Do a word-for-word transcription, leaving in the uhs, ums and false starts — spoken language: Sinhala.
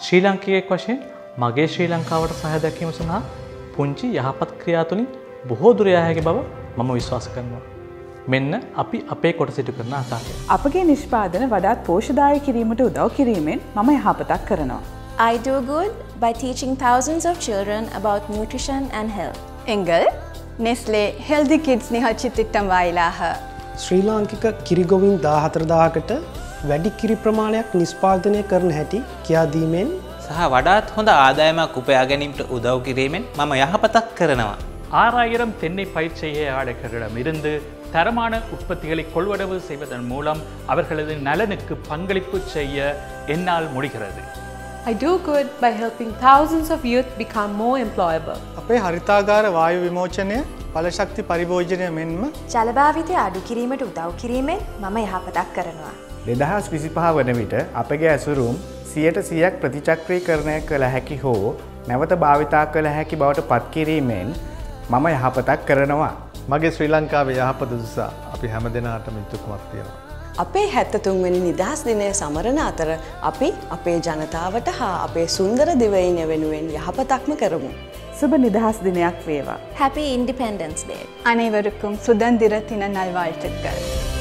ශ්‍රී ලාංකිකයෙක් වශයෙන් මගේ ශ්‍රී ලංකාවට සහාය දැක්වීම සඳහා පුංචි යහපත් ක්‍රියා තුලින් බොහෝ දුර යා හැකි බව මම විශ්වාස කරනවා. මෙන්න අපි අපේ කොටස ඉටු කරන ආකාරය. අපගේ නිෂ්පාදන වඩාත් පෝෂ්‍යදායක කිරීමට උදව් කිරීමෙන් මම යහපතක් කරනවා. I do good by teaching thousands of children about nutrition and health. Engel, Nestle Healthy Kids නිහඬ තිට්ටම් වායිලාහ. ශ්‍රී ලාංකික කිරිගොවින් දාහතර දාහකට වැඩි කිරි ප්‍රමාණයක් නිෂ්පාදනය කරන හැටි කියා දීමෙන් සහ වඩාත් හොඳ ආදායමක් උපයා ගැනීමට උදව් කිරීමෙන් මම යහපතක් කරනවා. ஆறாயிரம் தென்னை பயிர் செய்ய ஆடைகளிடமிருந்து தரமான உற்பத்திகளை கொள்வனவு செய்வதன் மூலம் அவர்களது நலனுக்கு பங்களிப்பு செய்ய என்னால் முடிகிறது. I do good by helping thousands of youth become more employable. අපේ හරිතාගාර වායු විමෝචනය, ඵලශක්ති පරිභෝජනය මෙන්ම ජල භාවිතය අඩු කිරීමට උදව් කිරීමෙන් මම යහපතක් කරනවා. දෙදහස් විසිපහ වන විට අපගේ ඇසුරුම් සියයට සියයක් ප්‍රතිචක්‍රීකරණය කළ හැකි හෝ නැවත භාවිතා කළ හැකි බවට පත් කිරීමෙන් මම යහපතක් කරනවා. මගේ ශ්‍රී ලංකාවේ යහපත උදෙසා අපි හැම දෙනාටම යුතුයකමක් තියෙනවා. අපේ හැත්තතුන් වෙනි නිදහස් දිනය සමරන අතර අපි අපේ ජනතාවට හා අපේ සුන්දර දිවයින වෙනුවෙන් යහපතක්ම කරමු. සුබ නිදහස් දිනයක් වේවා. Happy Independence Day. அனைவருக்கும் சுதந்திர தின நல்வாழ்த்துக்கள்.